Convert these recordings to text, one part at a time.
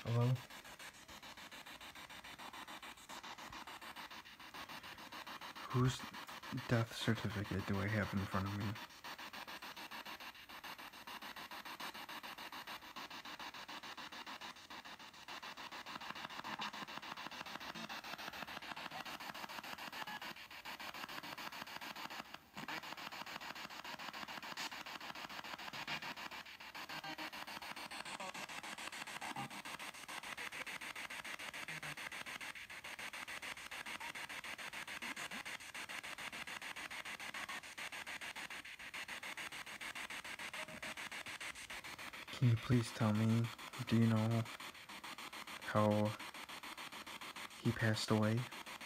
Hello? Whose death certificate do I have in front of me? Can you please tell me, do you know how he passed away?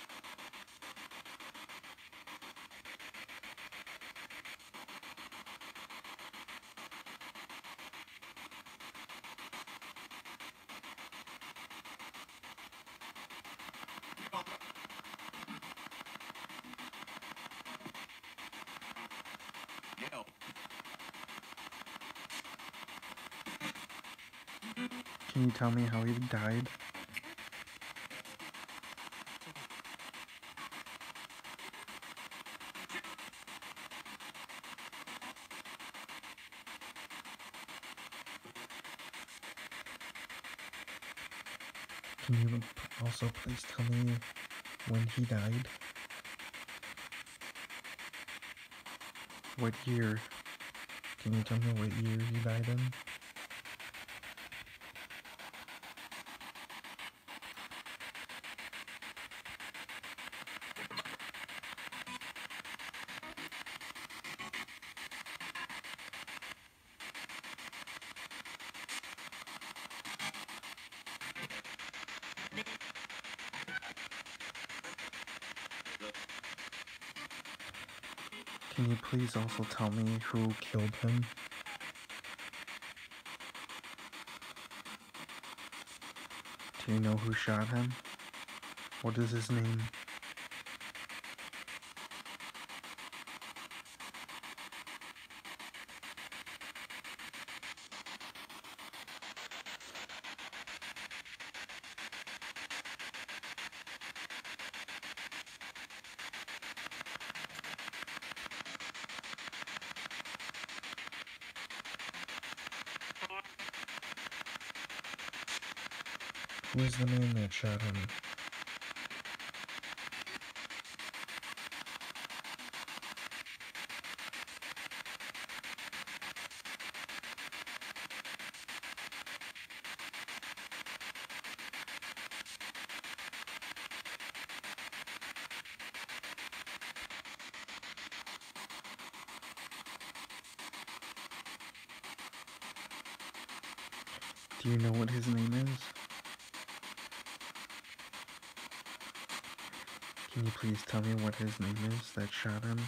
Can you tell me how he died? Can you also please tell me when he died? What year? Can you tell me what year he died in? Can you please also tell me who killed him? Do you know who shot him? What is his name? Who is the man that shot him? Do you know what his name is? Can you please tell me what his name is that shot him?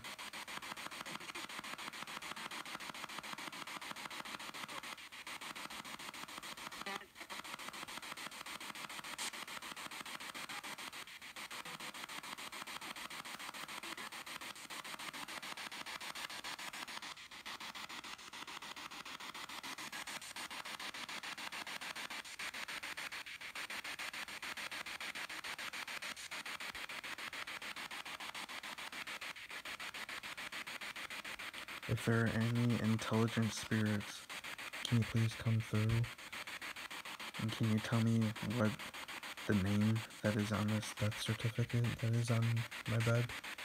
If there are any intelligent spirits, can you please come through? And can you tell me what the name that is on this death certificate that is on my bed?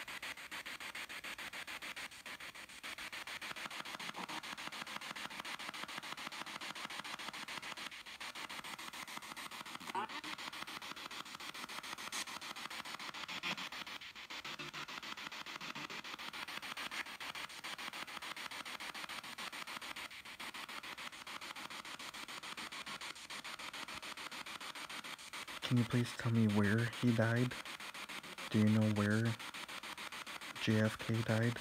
Can you please tell me where he died? Do you know where JFK died?